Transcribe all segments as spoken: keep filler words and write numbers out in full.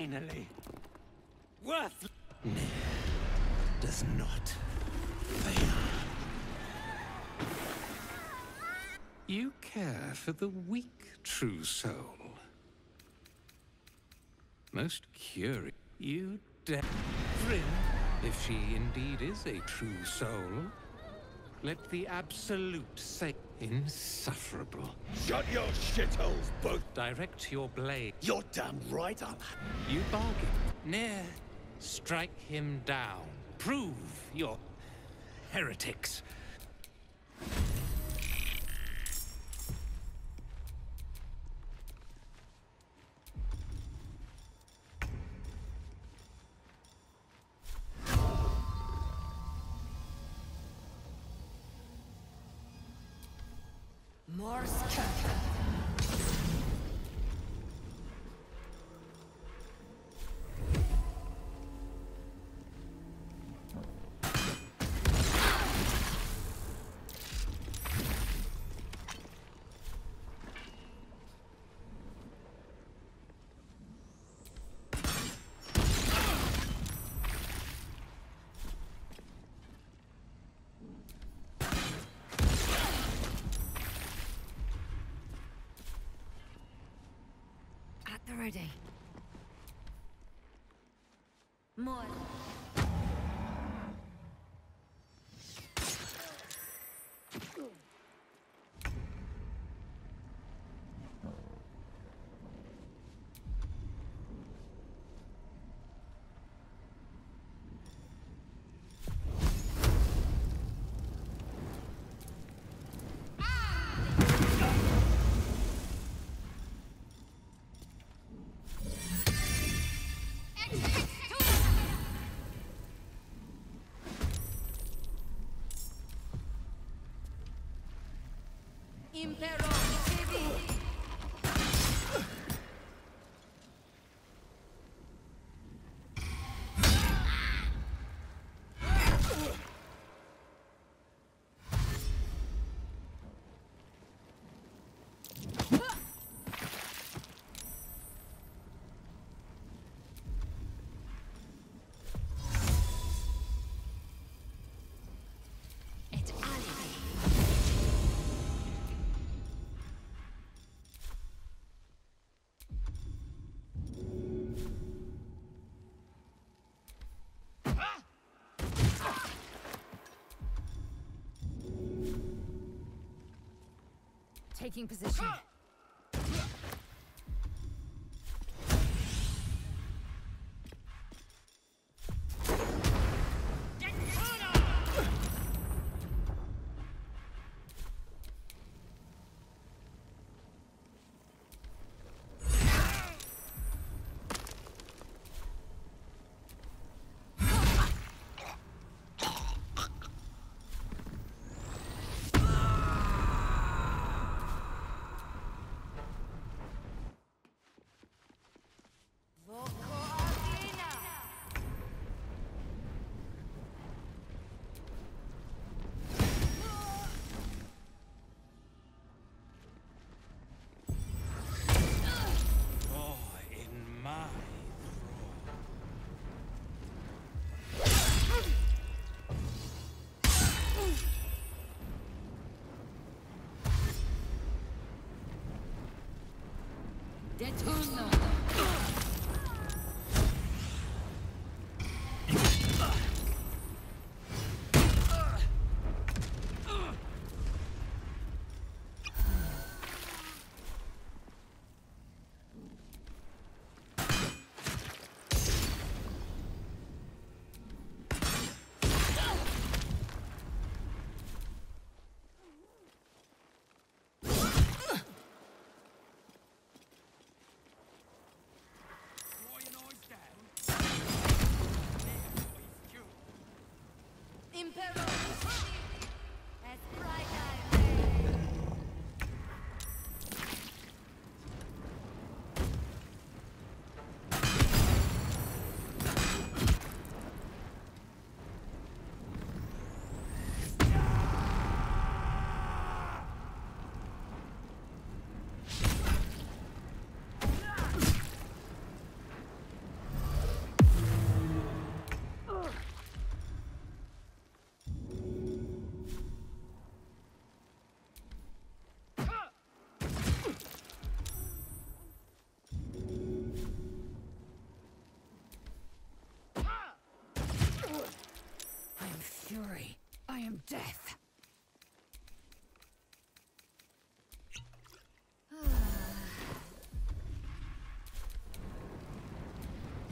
Finally. Worth. Nere does not fail. You care for the weak, true soul. Most curious. You dare Vryn, if she indeed is a true soul. Let the absolute say insufferable. Shut your shitholes, both. Direct your blade. You're damn right I'll... You bargain. Nere, strike him down. Prove your heretics. More stuff. Ready. More. Impero, taking position. Deturno.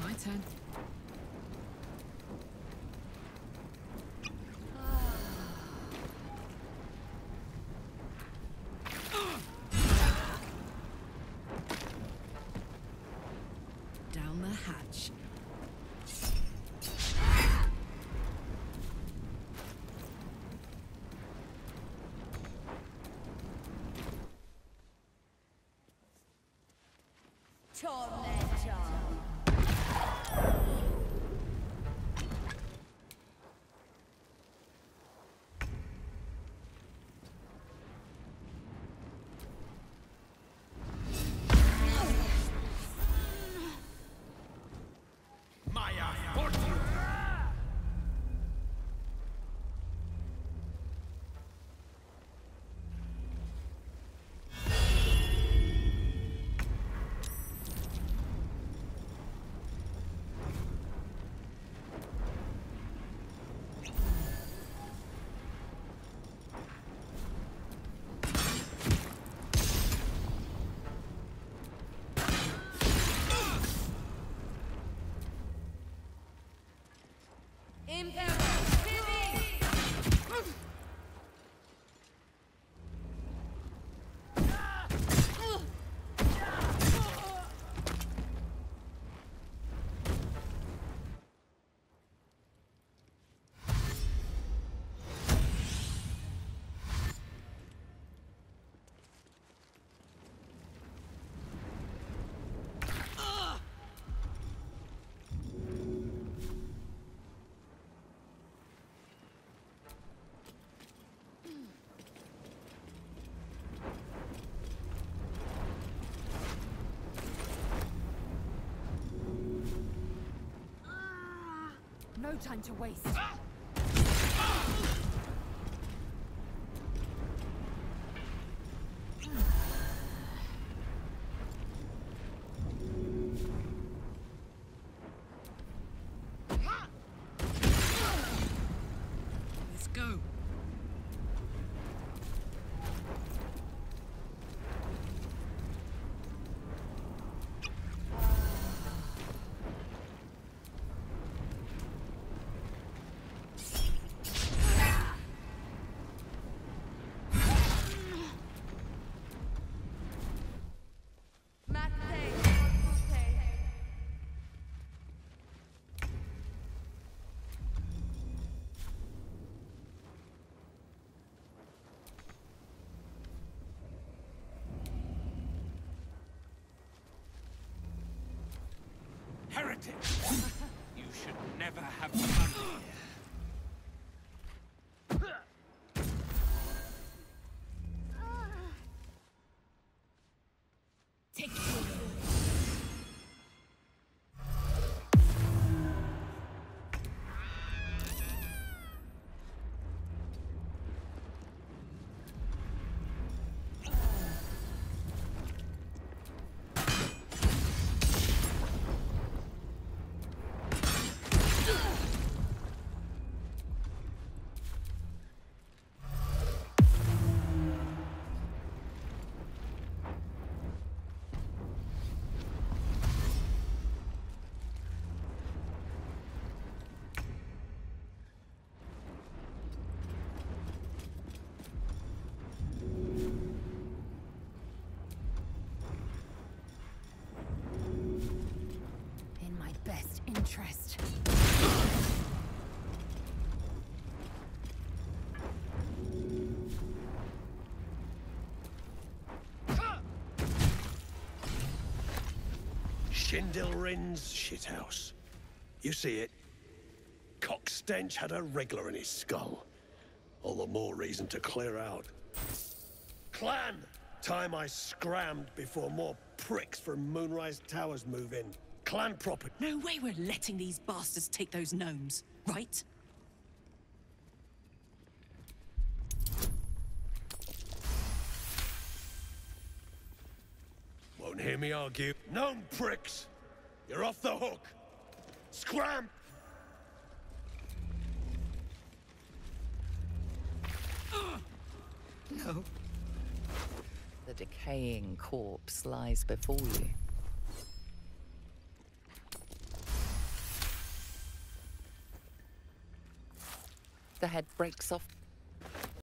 My turn. Down the hatch. Tormentor. Maya, fortune! No time to waste. Let's go. Heretic! You should never have come here. Take it. In my best interest. Shindilrin's shithouse. You see it? Cockstench had a wriggler in his skull. All the more reason to clear out. Clan! Time I scrammed before more pricks from Moonrise Towers move in. Clan property. No way we're letting these bastards take those gnomes, right? Won't hear me argue. Gnome pricks! You're off the hook! Scram! No. The decaying corpse lies before you. the head breaks off.